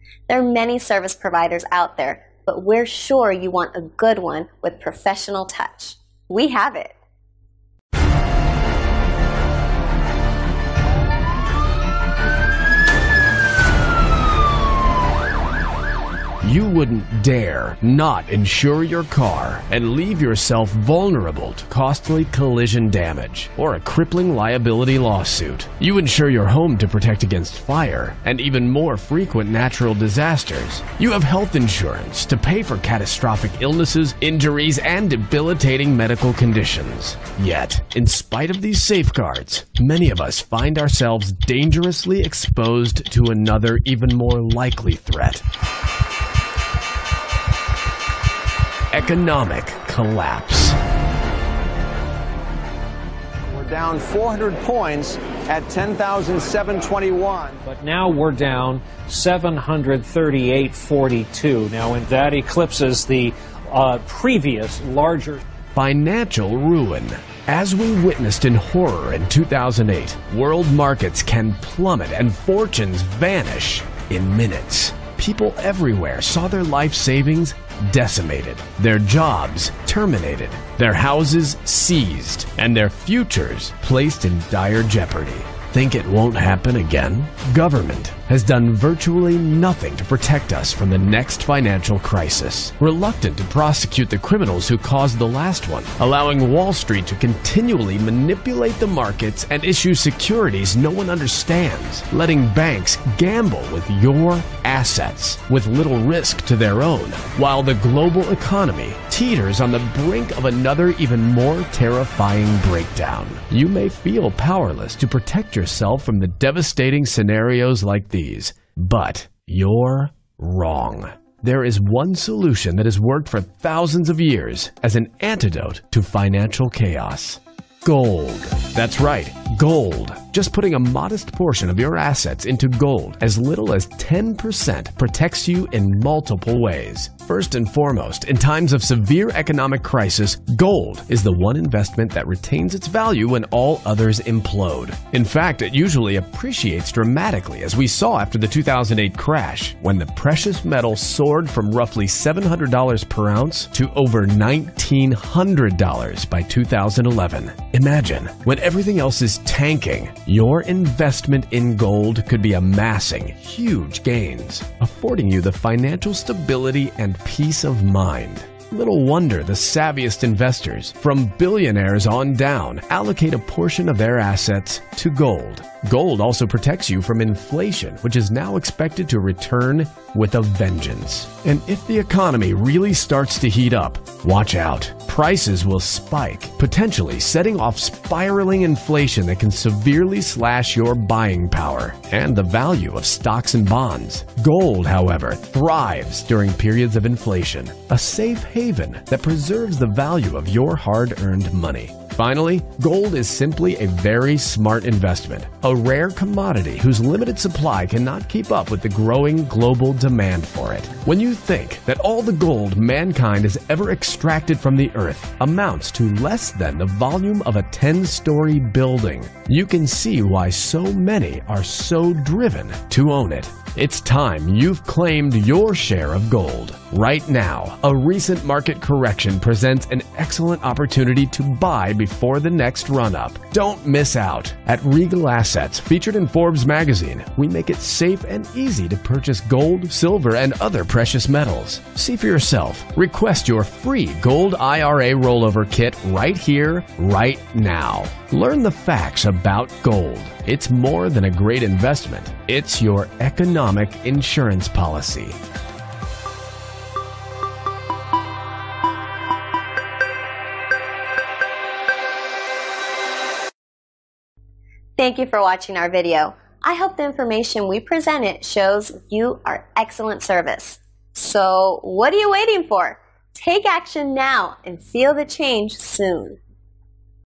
There are many service providers out there, but we're sure you want a good one with professional touch. We have it. You wouldn't dare not insure your car and leave yourself vulnerable to costly collision damage or a crippling liability lawsuit. You insure your home to protect against fire and even more frequent natural disasters. You have health insurance to pay for catastrophic illnesses, injuries, and debilitating medical conditions. Yet, in spite of these safeguards, many of us find ourselves dangerously exposed to another, even more likely threat: economic collapse. We're down 400 points at 10,721. But now we're down 738.42. Now, and that eclipses the previous larger Financial ruin. As we witnessed in horror in 2008, world markets can plummet and fortunes vanish in minutes. People everywhere saw their life savings decimated, their jobs terminated, their houses seized, and their futures placed in dire jeopardy. Think it won't happen again? Government has done virtually nothing to protect us from the next financial crisis, reluctant to prosecute the criminals who caused the last one, allowing Wall Street to continually manipulate the markets and issue securities no one understands, letting banks gamble with your assets with little risk to their own, while the global economy teeters on the brink of another even more terrifying breakdown. You may feel powerless to protect yourself from the devastating scenarios like these, but you're wrong. There is one solution that has worked for thousands of years as an antidote to financial chaos: gold. That's right, gold. Just putting a modest portion of your assets into gold, as little as 10%, protects you in multiple ways. First and foremost, in times of severe economic crisis, gold is the one investment that retains its value when all others implode. In fact, it usually appreciates dramatically, as we saw after the 2008 crash, when the precious metal soared from roughly $700 per ounce to over $1,900 by 2011. Imagine, when everything else is tanking, your investment in gold could be amassing huge gains, affording you the financial stability and peace of mind. Little wonder the savviest investors, from billionaires on down, allocate a portion of their assets to gold. Gold also protects you from inflation, which is now expected to return with a vengeance. And if the economy really starts to heat up, watch out. Prices will spike, potentially setting off spiraling inflation that can severely slash your buying power and the value of stocks and bonds. Gold, however, thrives during periods of inflation, a safe haven that preserves the value of your hard-earned money. Finally, gold is simply a very smart investment, a rare commodity whose limited supply cannot keep up with the growing global demand for it. When you think that all the gold mankind has ever extracted from the earth amounts to less than the volume of a 10-story building, you can see why so many are so driven to own it. It's time you've claimed your share of gold. Right now, a recent market correction presents an excellent opportunity to buy before the next run-up. Don't miss out. At Regal Assets, featured in Forbes magazine, we make it safe and easy to purchase gold, silver, and other precious metals. See for yourself. Request your free Gold IRA Rollover Kit right here, right now. Learn the facts about gold. It's more than a great investment. It's your economic insurance policy. Thank you for watching our video. I hope the information we presented shows you our excellent service. So, what are you waiting for? Take action now and feel the change soon.